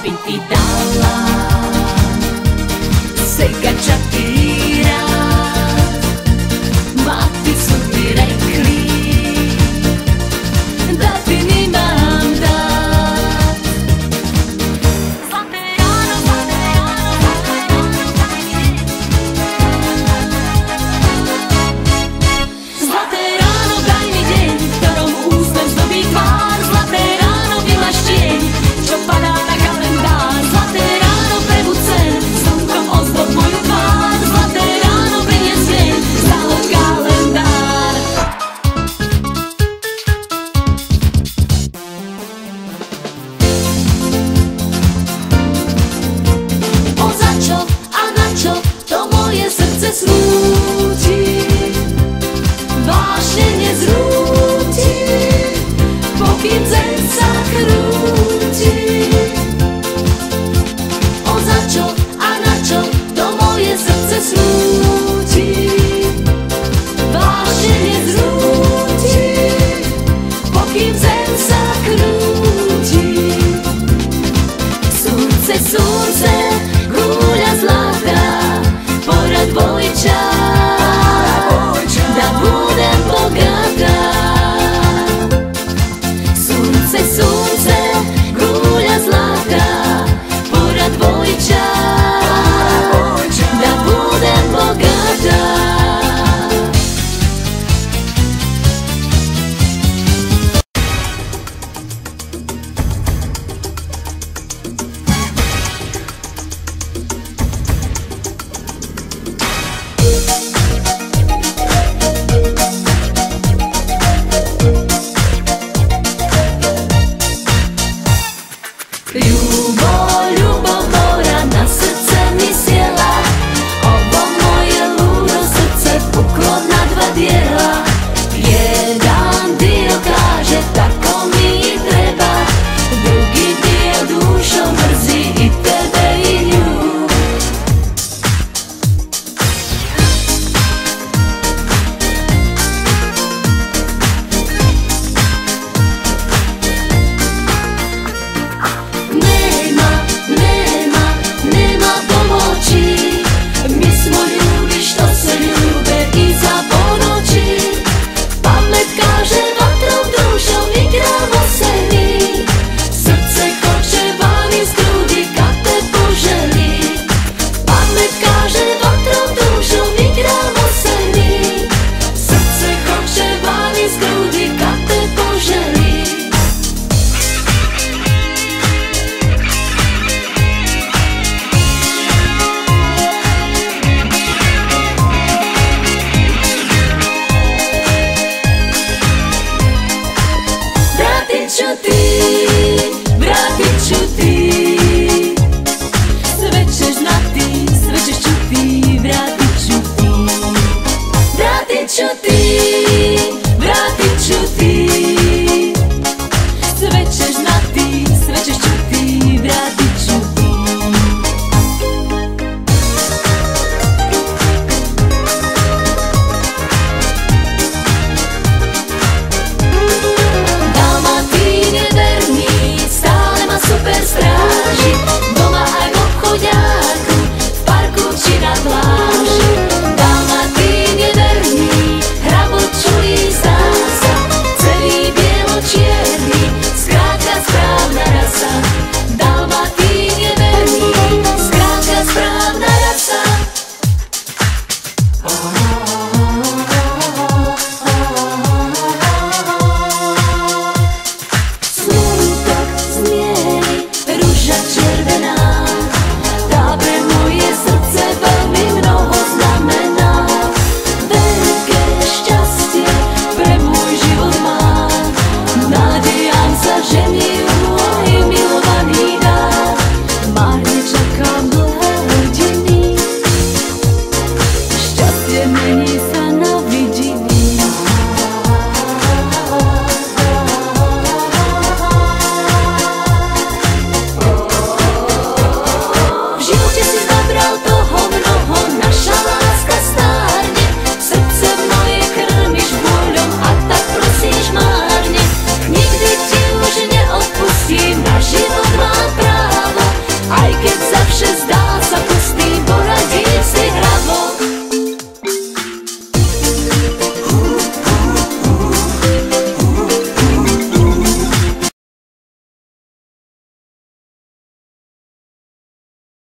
by ti dala sekačatý rád. Maticu mi rekli da ti nemám dát. Zlaté ráno, zlaté ráno, zlaté ráno, daj mi deň. Zlaté ráno, daj mi deň, v ktorom úsmev zdobí tvár. Zlaté ráno, vymaž tieň, čo padá na kalendár. Zlaté ráno, prebud sen, slnkom ozdob moju tvár. Zlaté ráno, prinies deň, zahod kalendár. O za čo a na čo to moje srdce smúti, vážne nezrúti, pokým sen sa krúti.